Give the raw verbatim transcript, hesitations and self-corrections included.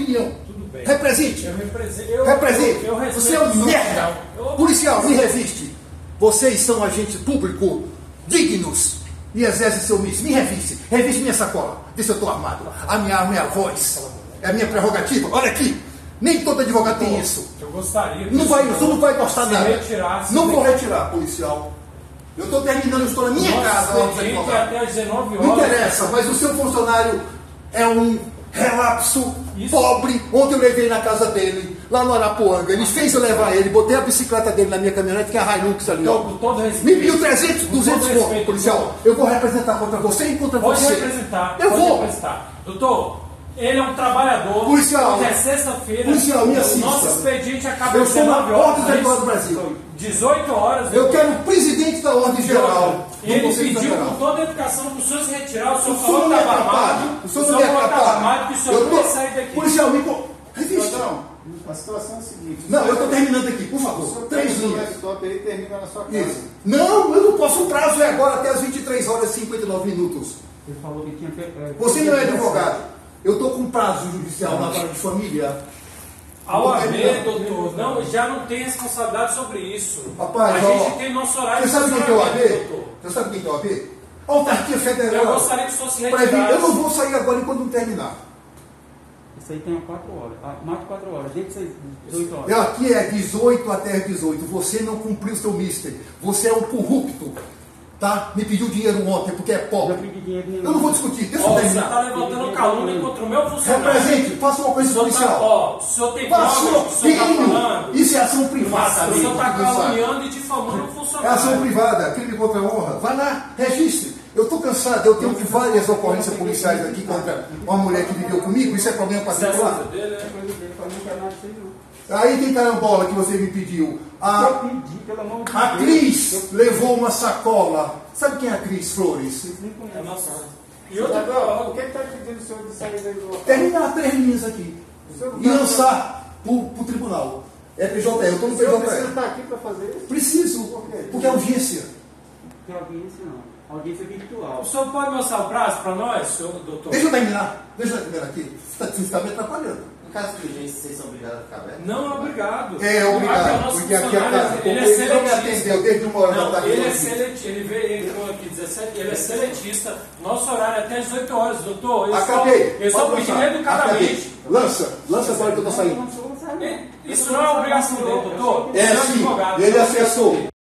opinião. Tudo bem. Represente. Eu represento. Eu, Represente. Eu, eu Você é um merda. Eu... Policial, me reviste. Vocês são agentes públicos dignos e exercem seu misto. Me reviste. Reviste minha sacola. Vê se eu estou armado. A minha arma é a voz. É a minha prerrogativa. Olha aqui. Nem todo advogado tem isso. Eu gostaria. Não vai, você não vai gostar nada. Retirasse, não vou retirar, policial. Eu estou terminando, eu estou na minha Nossa, casa. até às dezenove horas. Não interessa, mas o seu funcionário é um relapso Isso. pobre. Ontem eu levei na casa dele, lá no Arapuanga. Ele fez eu levar ele, botei a bicicleta dele na minha caminhonete, que é a Hilux ali. Ó. Com todo respeito. Me pediu trezentos, duzentos respeito, pontos, policial. Eu vou representar contra você e contra Pode você. representar. Eu pode vou. representar. Doutor, ele é um trabalhador. Policial. Hoje é sexta-feira. Policial, me assista. O nosso expediente acaba Eu às sou na dezenove horas. Ordem Geral do Brasil. dezoito horas. Eu quero o presidente da Ordem Geral. Ele pediu com toda a educação para o senhor se retirar. O senhor O falou senhor que não é estava capaz. armado. O senhor não é estava capaz. armado, que o senhor Eu não ia tô- sair daqui. Policial, me... co- Reviste. Não, a situação é a seguinte. Não, eu estou terminando aqui, por O favor. senhor Três pega o linhas. laptop aí e termina na sua casa. Isso. Não, eu não posso. O prazo é agora até as vinte e três horas e cinquenta e nove minutos. Ele falou que tinha feito. é, Você não é advogado. Eu estou com prazo judicial na vara de família. Ao Tô haver, terminando. doutor, não, já não tem responsabilidade sobre isso. Rapaz, a ó, gente tem nosso horário Você sabe quem que é o A B? doutor. Você sabe quem que é o A B? Autarquia Federal. Eu gostaria que o senhor se Pra vir- retirasse. Eu não vou sair agora enquanto não terminar. Isso aí tem quatro horas. Ah, mais de quatro horas, desde seis, dezoito horas. Eu aqui é dezoito até as dezoito. Você não cumpriu seu mister. Você é um corrupto. Tá? Me pediu dinheiro ontem porque é Eu pobre. pedi dinheiro nenhum. Eu não vou discutir. Deixa eu Ó, você terminar. está levantando calúnia contra o meu funcionário. Represente, faça uma O coisa senhor tá, policial. ó, o senhor tem Faça provas uma do que o senhor está crime. falando. Isso é ação privada. O senhor está amigo, sabe? caluniando e difamando o É funcionário. ação privada, crime contra a honra. Vai lá, registre. Eu estou cansado, eu tenho várias ocorrências policiais aqui contra uma mulher que viveu comigo. Isso é problema Isso é a particular. coisa dele, né? Coisa dele, falou que não quer nada disso aí, não. Aí tem carambola que você me pediu. Eu A, pedi, pelo amor de a Deus. Cris levou uma sacola. Sabe quem é a Cris Flores? Vocês nem É conhecem. nossa. E E outra outra, prova. o que está impedindo o senhor de sair daí do local? Terminar três linhas aqui. O senhor não E tá- lançar para o tribunal. É P J E, eu estou no O senhor P J precisa E. estar aqui para fazer isso? Preciso, Por quê? porque é urgência. Tem audiência não. Audiência virtual. O senhor pode mostrar o braço para nós, senhor doutor? Deixa eu terminar. Deixa eu terminar aqui. Você está me atrapalhando. No caso de urgência, vocês são obrigados a ficar abertos? Não, é obrigado. É, Aqui o obrigado. nosso Porque aqui a funcionário, casa. ele é Ele não me seletista. atendeu desde uma hora da Não, tarde. ele é aqui. seletista, ele veio, ele entrou aqui dezessete, ele é seletista. Nosso horário é até as dezoito horas, doutor. Eu Acabei. Só, eu só Pode pedi lançar. educadamente. Acabei. Lança. Lança agora que eu estou saindo. Não sou, não sabe, não. Isso não é obrigação dele, doutor. É Ele sim. advogado. Ele acessou.